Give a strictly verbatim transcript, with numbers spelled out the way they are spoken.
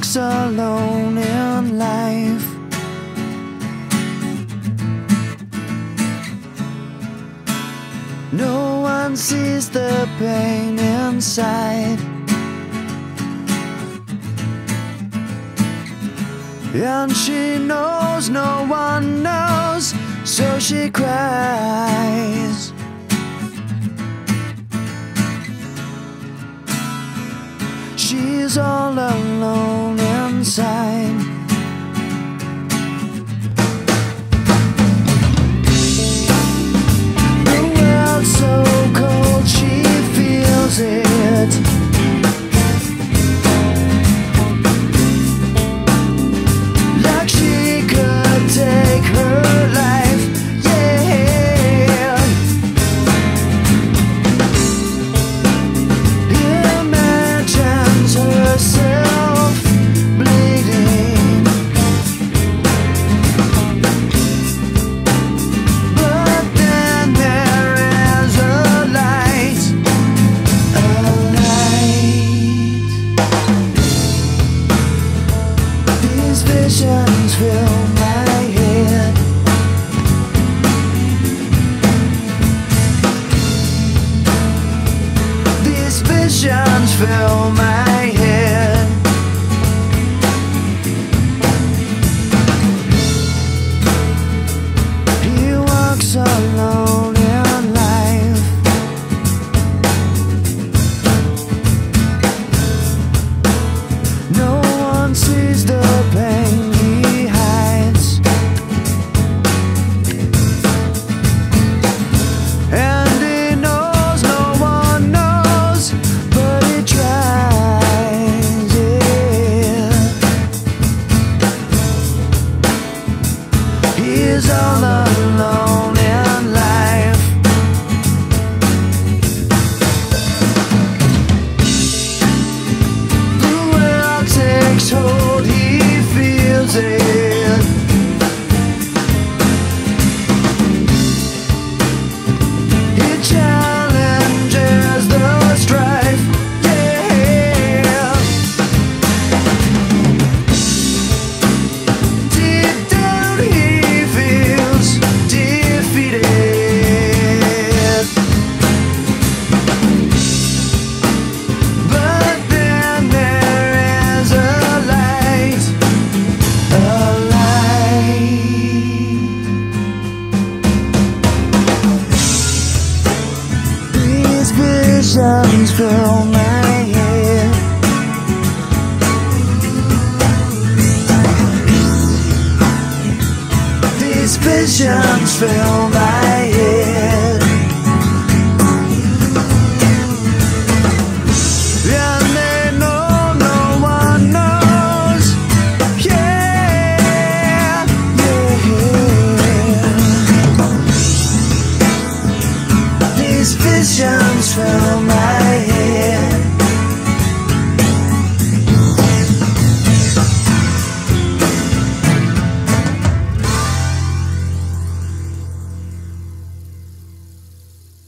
walks alone in life. No one sees the pain inside, and she knows no one knows, so she cries. She's all alone inside. The world's so cold, she feels it. Like she could take her life, yeah. Imagines herself bleeding, but then there is a light, a light. These visions fill my head. These visions fill my head. He walks alone in life. No one sees the pain he hides, and he knows no one knows, but he tries, yeah. He's all alone in life. The world takes hold, he feels it. He challenges the strife, yeah. Deep down he feels defeated, but then there is a light, a light. These visions fill my head. These visions fill my head. And they know no one knows, yeah, yeah. These visions fill my